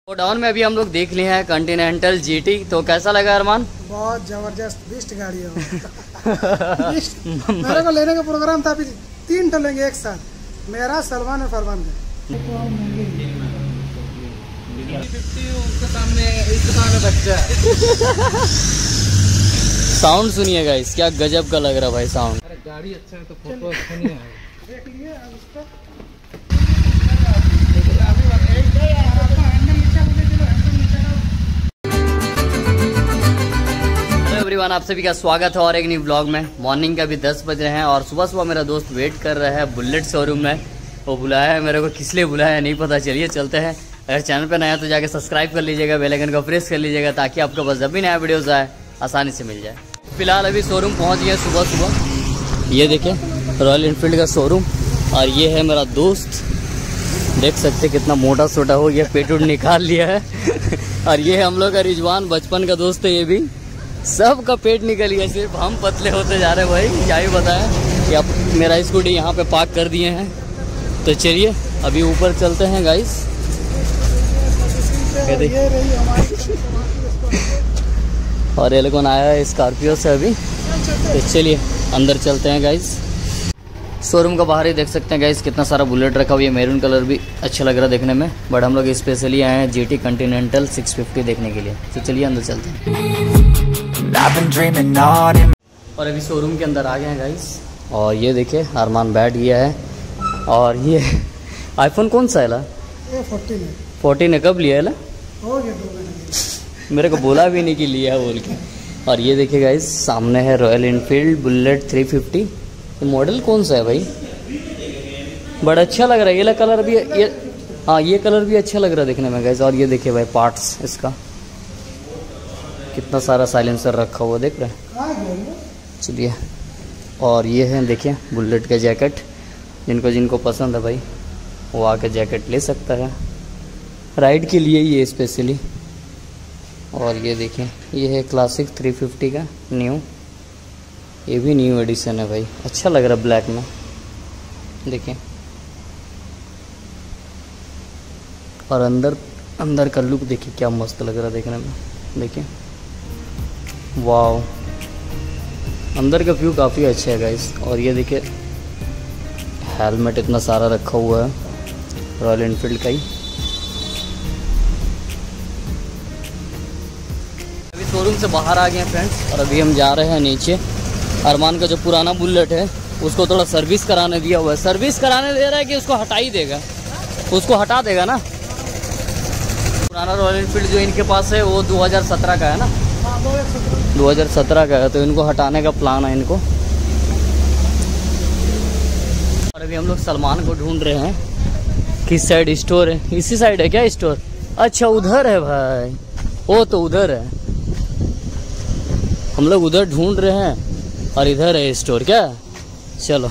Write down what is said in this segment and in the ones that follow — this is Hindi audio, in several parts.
गोडाउन में अभी हम लोग देख लिए हैं कॉन्टिनेंटल जीटी, तो कैसा लगा अरमान? बहुत जबरदस्त बेस्ट गाड़ी है मेरे को लेने का प्रोग्राम था, अभी 3 तो लेंगे एक साथ, मेरा सलमान और फरमान का। साउंड सुनिए गाइस, क्या गजब का लग रहा भाई साउंड। अरे गाड़ी अच्छा है तो फोटो अच्छा नहीं आएगा। देख लिए अब इसका एवरीवन, आप सभी का स्वागत है और एक न्यू ब्लॉग में। मॉर्निंग का भी 10 बज रहे हैं और सुबह सुबह मेरा दोस्त वेट कर रहा है बुलेट शोरूम में। वो बुलाया है मेरे को, किस लिए बुलाया है नहीं पता, चलिए चलते हैं। अगर चैनल पे नया तो जाके सब्सक्राइब कर लीजिएगा, बेल आइकन को प्रेस कर लीजिएगा ताकि आपको बस जब भी नया वीडियोस आए आसानी से मिल जाए। फिलहाल अभी शोरूम पहुँच गया सुबह सुबह। ये देखें रॉयल इनफील्ड का शोरूम, और ये है मेरा दोस्त, देख सकते कितना मोटा सोटा हो गया, पेट उट निकाल लिया है और ये हम लोग का रिजवान, बचपन का दोस्त है, ये भी सब का पेट निकल गया, सिर्फ हम पतले होते जा रहे हैं भाई। क्या ही बताएं कि अब मेरा स्कूटी यहाँ पे पार्क कर दिए हैं, तो चलिए अभी ऊपर चलते हैं गाइस। और ये लोग आया है स्कॉर्पियो से अभी, तो चलिए अंदर चलते हैं गाइस। शोरूम का बाहर ही देख सकते हैं गाइस कितना सारा बुलेट रखा हुआ है। मैरून कलर भी अच्छा लग रहा है देखने में, बट हम लोग स्पेशली आए हैं जीटी कॉन्टिनेंटल 650 देखने के लिए, तो चलिए अंदर चलते हैं। और अभी शोरूम के अंदर आ गए हैं गाइस, और ये देखिए अरमान बैठ गया है। और ये आईफोन कौन सा है ला? 14 है। कब लिया है ला? हो गया 2 महीने। मेरे को बोला भी नहीं कि लिया है बोल के। और ये देखिए गाइस सामने है रॉयल इनफील्ड बुलेट 350। मॉडल कौन सा है भाई? बड़ा अच्छा लग रहा है ये कलर भी, ये हाँ ये कलर भी अच्छा लग रहा है देखने में गाइस। और ये देखिए भाई पार्ट्स इसका, कितना सारा साइलेंसर रखा हुआ देख रहे हैं। चलिए, और ये है देखिए बुलेट का जैकेट, जिनको पसंद है भाई वो आके जैकेट ले सकता है, राइड के लिए ये स्पेशली। और ये देखिए ये है क्लासिक 350 का न्यू, ये भी न्यू एडिशन है भाई, अच्छा लग रहा है ब्लैक में देखिए। और अंदर का लुक देखिए क्या मस्त लग रहा है देखने में, देखिए वाव, अंदर का व्यू काफ़ी अच्छा है गाइस। और ये देखिए हेलमेट इतना सारा रखा हुआ है रॉयल इनफील्ड का ही। अभी शोरूम से बाहर आ गए हैं फ्रेंड्स, और अभी हम जा रहे हैं नीचे। अरमान का जो पुराना बुलेट है उसको थोड़ा सर्विस कराने दिया हुआ है। सर्विस कराने दे रहा है कि उसको हटा ही देगा, उसको हटा देगा ना। पुराना रॉयल इनफील्ड जो इनके पास है वो 2017 का है ना, 2017 का है, तो इनको हटाने का प्लान है इनको। और अभी हम लोग सलमान को ढूंढ रहे हैं, किस साइड स्टोर है? इसी साइड है क्या स्टोर? अच्छा उधर है भाई, वो तो उधर है, हम लोग उधर ढूंढ रहे हैं और इधर है स्टोर क्या? चलो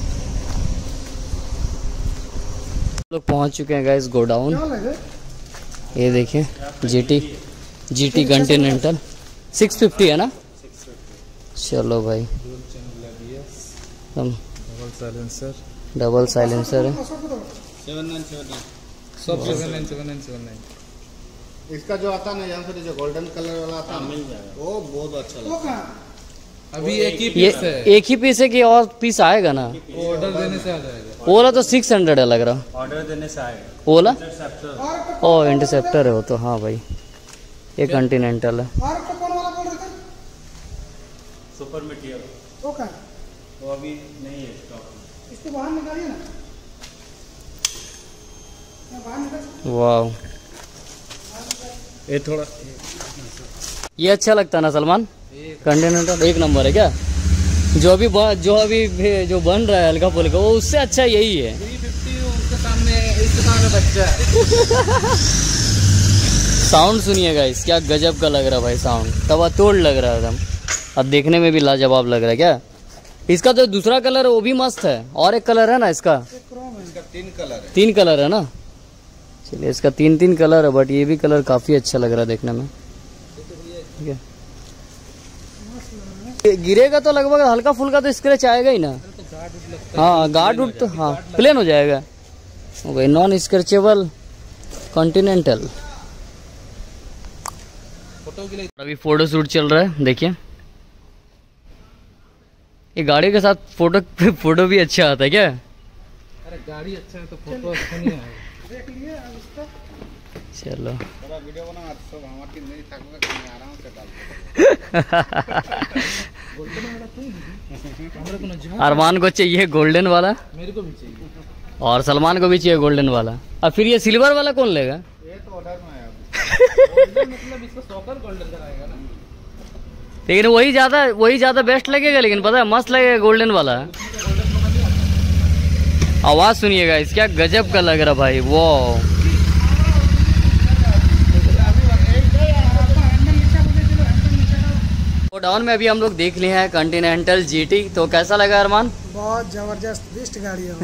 लोग पहुंच चुके हैं गाइस गोडाउन। ये देखिए जीटी कॉन्टिनेंटल 650 है ना। चलो भाई, हम डबल साइलेंसर है, 7979 इसका जो आता ना यहाँ से जो गोल्डन कलर वाला आता है मिल जाएगा, वो बहुत अच्छा लगता है। अभी एक ही पीस है, एक ही पीस है कि और पीस आएगा ना? ऑर्डर देने से आ जाएगा। ओला तो 600 है लग रहा, ऑर्डर देने से आएगा। ओला ओ इंटरसेप्टर है वो तो, हाँ भाई ये कॉन्टिनेंटल है। कौन वाला बोल रहे थे? सुपर मीटियर वो का वो अभी नहीं है स्टॉक, इसको बाहर निकालिए ना, बाहर निकाल। वाह, ये थोड़ा ये अच्छा लगता है ना सलमान? कॉन्टिनेंटल एक नंबर है क्या? जो अभी जो बन रहा है हल्का फुल्का, वो उससे अच्छा यही है। 350 उसके सामने, इसके सामने बच्चा है। साउंड सुनिएगा इस, क्या गजब का लग रहा है भाई साउंड, तवा तोड़ लग रहा है एकदम। अब देखने में भी लाजवाब लग रहा है क्या? इसका जो दूसरा कलर है वो भी मस्त है, और एक कलर है ना इसका, 3 कलर है ना। चलिए इसका 3 कलर है, बट ये भी कलर काफी अच्छा लग रहा है देखने में, ठीक है। गिरेगा तो लगभग हल्का फुल्का तो स्क्रैच आएगा ही ना। हाँ गार्ड उड तो हाँ प्लेन हो जाएगा। नॉन स्क्रैचेबल कॉन्टिनेंटल फोटो के लिए। अभी फोटो शूट चल रहा है, देखिए ये गाड़ी के साथ फोटो भी अच्छा आता है क्या? अरे गाड़ी अच्छा है तो फोटो अच्छा नहीं आएगा। देख लिए अब इसको। चलो थोड़ा वीडियो बना सब हमारे टीम नहीं थाकूंगा आराम से डाल अरमान को चाहिए गोल्डन वाला, मेरे को भी चाहिए और सलमान को भी चाहिए गोल्डन वाला। अब फिर ये सिल्वर वाला कौन लेगा? ये तो ऑर्डर में है गोल्डन, मतलब इसको सॉकर गोल्डन कराएगा ना। लेकिन वही ज्यादा बेस्ट लगेगा, लेकिन पता है मस्त लगेगा गोल्डन वाला। आवाज सुनिएगा इस, क्या गजब का लग रहा भाई। वो डाउन में अभी हम लोग देख लिए हैं कॉन्टिनेंटल जीटी, तो कैसा लगा अरमान? बहुत जबरदस्त बेस्ट गाड़ी है।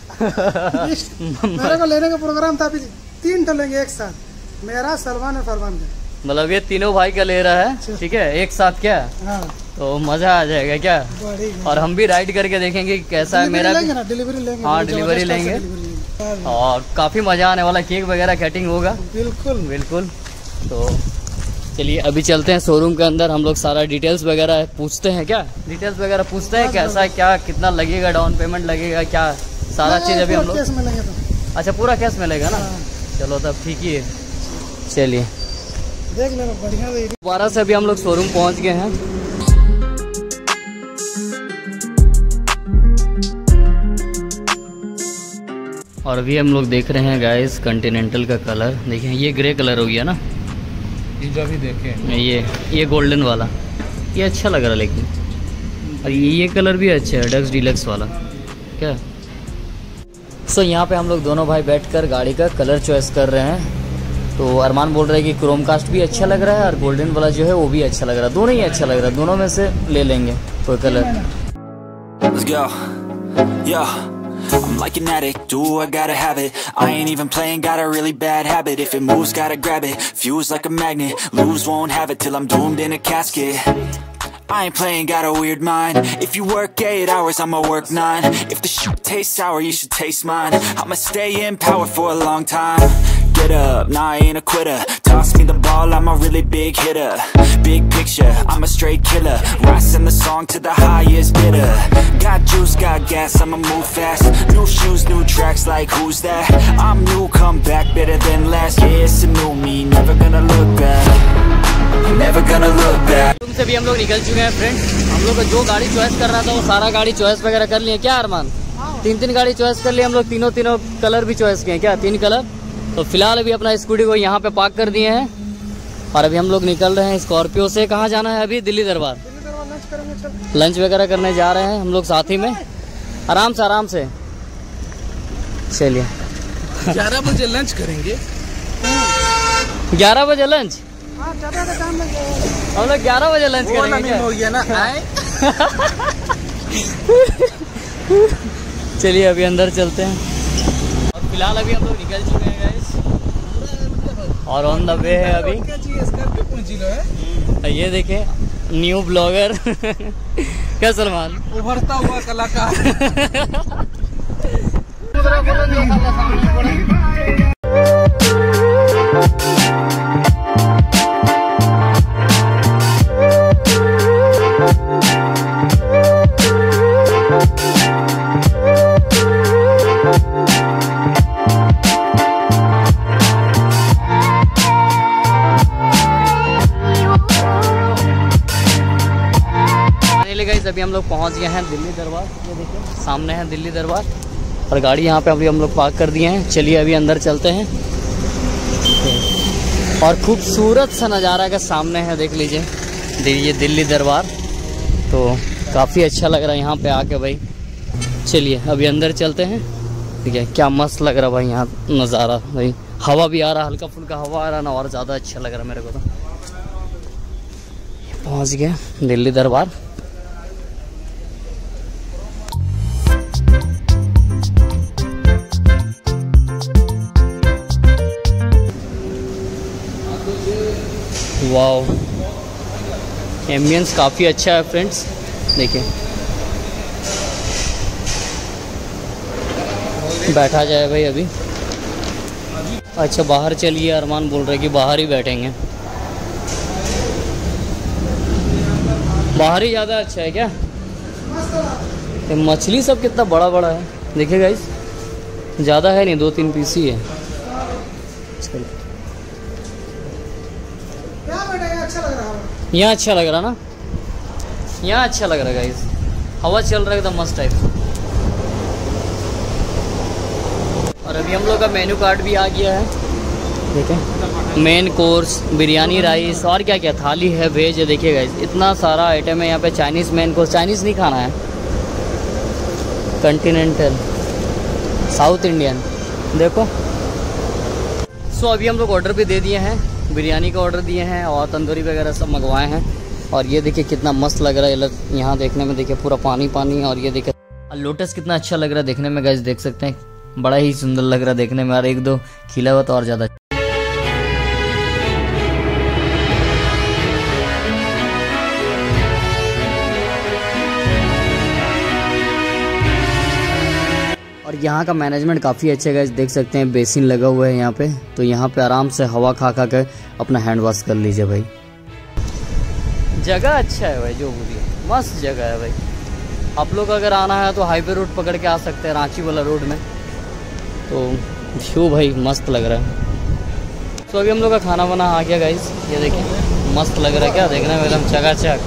मेरे को लेने का प्रोग्राम था, अभी 3 टो लेंगे एक साथ, मेरा सलमान और फरमान का। मतलब ये तीनों भाई का ले रहा है, ठीक है एक साथ क्या? हाँ तो मजा आ जाएगा क्या? और हम भी राइड करके देखेंगे कैसा है मेरा। डिलीवरी लेंगे। हाँ डिलीवरी लेंगे और काफी मजा आने वाला, केक वगैरह कटिंग होगा। बिल्कुल बिल्कुल। तो चलिए अभी चलते हैं शोरूम के अंदर, हम लोग सारा डिटेल्स वगैरह पूछते हैं। क्या डिटेल्स वगैरह पूछते हैं, कैसा क्या कितना लगेगा, डाउन पेमेंट लगेगा क्या, सारा चीज़ अभी हम लोग। अच्छा पूरा कैश मिलेगा ना? चलो तब ठीक ही है। चलिए देख लेना बढ़िया। दोबारा से अभी हम लोग शोरूम पहुंच गए हैं। और अभी हम लोग देख रहे हैं गाइस कॉन्टिनेंटल का कलर, देखिए ये ग्रे कलर हो गया ना, जो भी देखें ये गोल्डन वाला, ये अच्छा लग रहा है। लेकिन और ये कलर भी अच्छा है, डक्स डीलक्स वाला क्या। सो यहाँ पे हम लोग दोनों भाई बैठकर गाड़ी का कलर चॉइस कर रहे हैं। तो अरमान बोल रहे हैं कि क्रोम कास्ट भी अच्छा लग रहा है और गोल्डन वाला जो है वो भी अच्छा लग रहा है, दोनों ही अच्छा लग रहा है, दोनों में से ले लेंगे कोई colour. I'm like an addict, do I gotta have it. I ain't even playing, got a really bad habit. If it moves, gotta grab it, fuse like a magnet. Lose, won't have it till I'm doomed in a casket. I ain't playing, got a weird mind. If you work 8 hours, I'ma work 9. If the shit tastes sour, you should taste mine. I'ma stay in power for a long time. Get up, nah I ain't a quitter. Toss me the ball, I'm a really big hitter. Big picture, I'm a straight killer. Rising the song to the highest bidder. Got juice, got gas, I'ma move fast. New shoes, new tracks, like who's that? I'm new, come back, better than last. Yeah, it's a new me, never gonna look back. Never gonna look back. तुमसे भी हम लोग निकल चुके हैं फ्रेंड्स। हम लोग जो गाड़ी चॉइस कर रहा था वो सारा गाड़ी चॉइस वगैरह कर लिए क्या अरमान? 3 गाड़ी चॉइस कर लिए हम लोग, तीनों कलर भी चॉइस किए क्या? 3 कलर। तो फिलहाल अभी अपना स्कूटी को यहाँ पे पार्क कर दिए हैं और अभी हम लोग निकल रहे हैं स्कॉर्पियो से। कहाँ जाना है अभी? दिल्ली दरबार। लंच वगैरह करने जा रहे हैं हम लोग साथ ही में, आराम से। चलिए 11 बजे लंच करेंगे। 11 बजे लंच? हाँ ज़्यादा का टाइम लग जाएगा। हम लोग 11 बजे लंच करेंगे क्या? हो गया ना आए। चलिए अभी अंदर चलते हैं। और फिलहाल अभी हम लोग निकल चुके हैं गाइस और ऑन द वे है अभी। ये देखें न्यू ब्लॉगर क्या सलमान, उभरता हुआ कलाकार। अभी हम लोग पहुंच गए हैं दिल्ली दरबार। ये देखिए सामने है दिल्ली दरबार और गाड़ी यहाँ पे अभी हम लोग पार्क कर दिए हैं। चलिए अभी अंदर चलते हैं और खूबसूरत सा नज़ारा का सामने है, देख लीजिए ये दिल्ली दरबार। तो काफ़ी अच्छा लग रहा है यहाँ पे आके भाई। चलिए अभी अंदर चलते हैं। ठीक है, क्या मस्त लग रहा भाई यहाँ नज़ारा भाई, हवा भी आ रहा, हल्का फुल्का हवा आ रहा ना, और ज़्यादा अच्छा लग रहा मेरे को। तो पहुँच गए दिल्ली दरबार। वाओ, एम्बियंस काफ़ी अच्छा है फ्रेंड्स, देखिए। बैठा जाए भाई अभी। अच्छा बाहर चलिए, अरमान बोल रहे कि बाहर ही बैठेंगे। बाहर ही ज़्यादा अच्छा है क्या? मस्त लगा। ये मछली सब कितना बड़ा बड़ा है देखिए गाइस, ज़्यादा है नहीं, 2-3 पीस ही है। चल क्या बेटा ये अच्छा लग रहा है। यहाँ अच्छा लग रहा ना, यहाँ अच्छा लग रहा है गाइस, हवा चल रहा है एकदम मस्त टाइप। और अभी हम लोग का मेन्यू कार्ड भी आ गया है, देखें। मेन कोर्स, बिरयानी राइस और क्या क्या थाली है, वेज है। देखिए गाइस इतना सारा आइटम है यहाँ पे। चाइनीज़ मेन कोर्स, चाइनीज़ नहीं खाना है, कॉन्टिनेंटल, साउथ इंडियन देखो। सो अभी हम लोग ऑर्डर भी दे दिए हैं, बिरयानी का ऑर्डर दिए हैं और तंदूरी वगैरह सब मंगवाए हैं। और ये देखिए कितना मस्त लग रहा है यहाँ देखने में, देखिए पूरा पानी पानी। और ये देखिए लोटस कितना अच्छा लग रहा है देखने में गाइस, देख सकते हैं, बड़ा ही सुंदर लग रहा है देखने में। और 1-2 खिला हुआ तो और ज़्यादा। और यहाँ का मैनेजमेंट काफ़ी अच्छा है, देख सकते हैं बेसिन लगा हुआ है यहाँ पे, तो यहाँ पे आराम से हवा खा खा कर अपना हैंड वॉश कर लीजिए भाई। जगह अच्छा है भाई, जो बोलिए मस्त जगह है भाई। आप लोग अगर आना है तो हाईवे रोड पकड़ के आ सकते हैं, रांची वाला रोड में। तो व्यू भाई मस्त लग रहा है। तो अभी हम लोग का खाना वाना आ गया गाइस, ये देखिए मस्त लग रहा है क्या देखने में, एकदम चकाचक।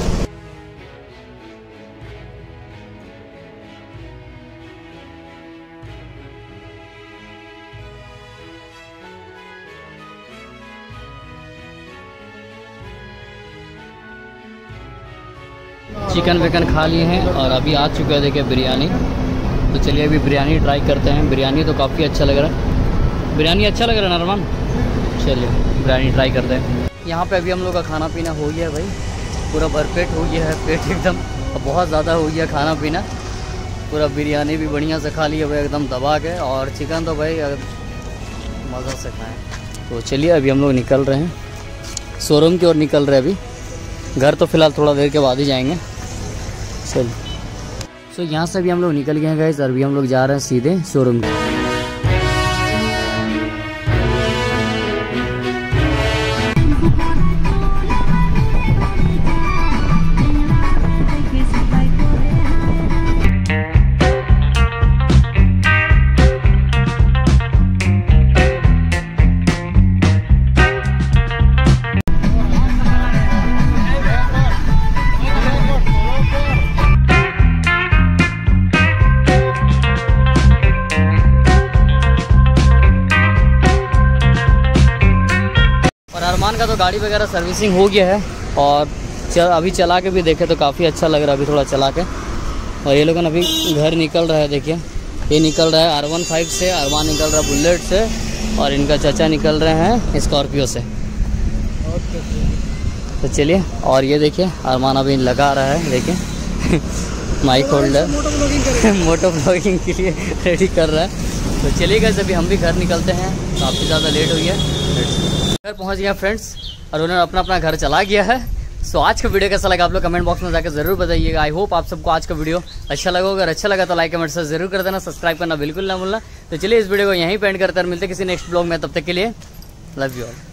चिकन विकन खा लिए हैं और अभी आ चुका है देखिए बिरयानी। तो चलिए अभी बिरयानी ट्राई करते हैं। बिरयानी तो काफ़ी अच्छा लग रहा है, बिरयानी अच्छा लग रहा है नरमान। चलिए बिरयानी ट्राई करते हैं। यहाँ पे अभी हम लोग का खाना पीना हो गया है भाई, पूरा भरपेट हो गया है, पेट एकदम बहुत ज़्यादा हो गया खाना पीना। पूरा बिरयानी भी बढ़िया से खा लिया भाई एकदम दबा के, और चिकन तो भाई मज़ा से खाएँ। तो चलिए अभी हम लोग निकल रहे हैं, शोरूम की ओर निकल रहे हैं। अभी घर तो फ़िलहाल थोड़ा देर के बाद ही जाएंगे। चलिए सो यहाँ से भी हम लोग निकल गए हैं गाइस, और अभी हम लोग जा रहे हैं सीधे शोरूम की। अरमान का तो गाड़ी वगैरह सर्विसिंग हो गया है, और अभी चला के भी देखे तो काफ़ी अच्छा लग रहा है अभी थोड़ा चला के। और ये लोग अभी घर निकल रहा है, देखिए ये निकल रहा है R15 से, अरमान निकल रहा है बुलेट से, और इनका चाचा निकल रहे हैं स्कॉर्पियो से। तो चलिए, और ये देखिए अरमान अभी लगा रहा है, देखिए माइक होल्डर मोटो ब्लॉगिंग के लिए रेडी कर रहा है। तो चलिए गाइस अभी हम भी घर निकलते हैं, काफ़ी ज़्यादा लेट हो गया। घर पहुंच गया फ्रेंड्स, और उन्होंने अपना अपना घर चला गया है। सो आज का वीडियो कैसा लगा आप लोग कमेंट बॉक्स में जाकर जरूर बताइएगा। आई होप आप सबको आज का वीडियो अच्छा लगा होगा। अगर अच्छा लगा तो लाइक कमेंट से जरूर कर देना, सब्सक्राइब करना बिल्कुल ना भूलना। तो चलिए इस वीडियो को यहीं पे एंड करते हैं, मिलते हैं किसी नेक्स्ट ब्लॉग में, तब तक के लिए लव यू ऑल।